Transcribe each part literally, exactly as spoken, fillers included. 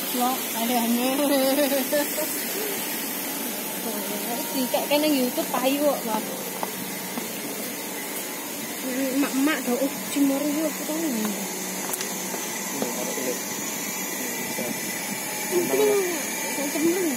Lo ada hanya. Thì kayak kan yang YouTube payu kok, Bang. Emak-emak do uh cimor yo aku tahu. Bisa. Cemeng.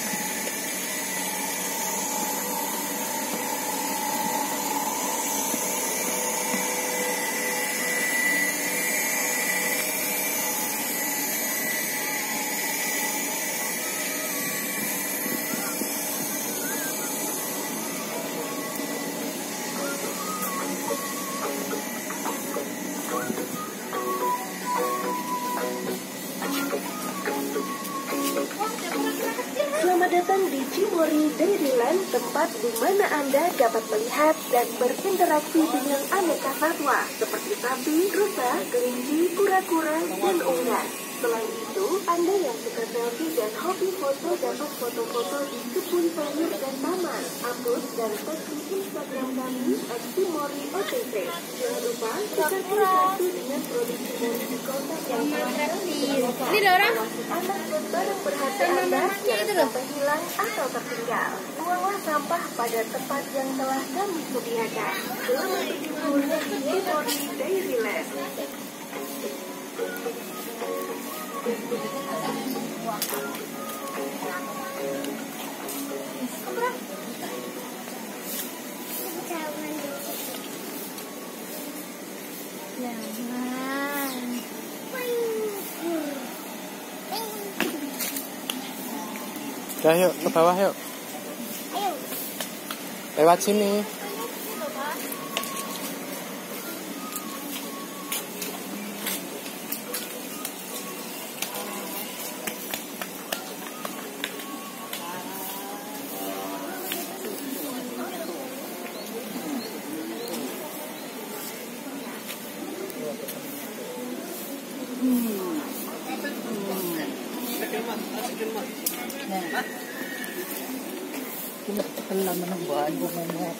Selamat datang di Cimory Dairyland, tempat di mana Anda dapat melihat dan berinteraksi dengan aneka satwa seperti sapi, rusa, kelinci, kura-kura, dan unggas. Selain itu, Anda yang suka selfie dan hobi foto dapat foto-foto di kebun sayur dan taman. Upload dan tag di Instagram kami at cimory O T C. Jangan lupa tekan kartu dengan produksi dari kontak yang Ini ada orang. anak dan barang berharga Anda jangan sampai hilang atau tertinggal. Buanglah sampah pada tempat yang telah kami sediakan. Selamat berjumpa di Cimory Dairyland. Jangan. Udah yuk, ke bawah yuk. Ayo. Lewat sini. Kita telah menembak bumbu.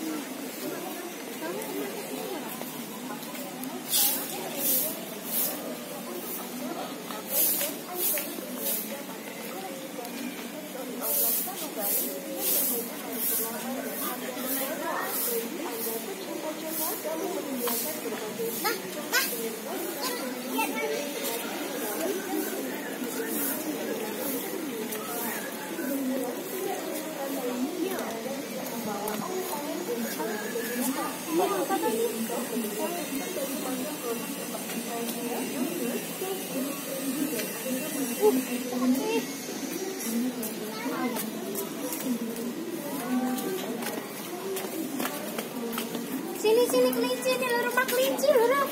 Sini sini kelinci, ini rumah kelinci loh.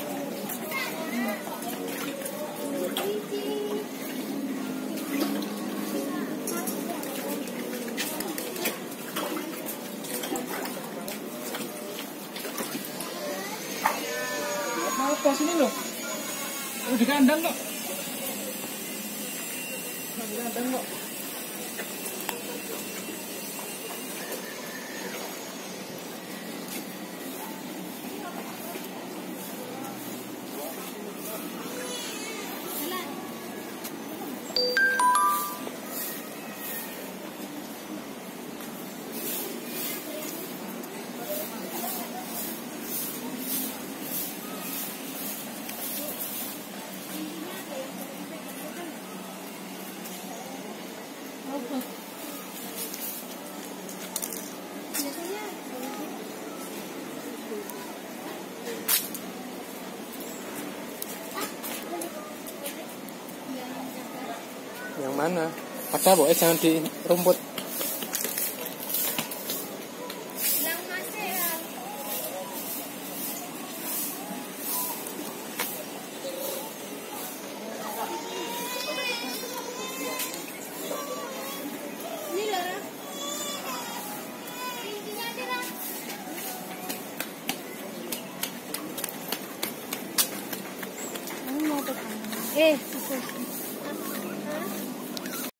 Apa sini loh? Udah di kandang kok. Di kandang kok. Yang mana? Ada boleh jangan di rumput. Eh,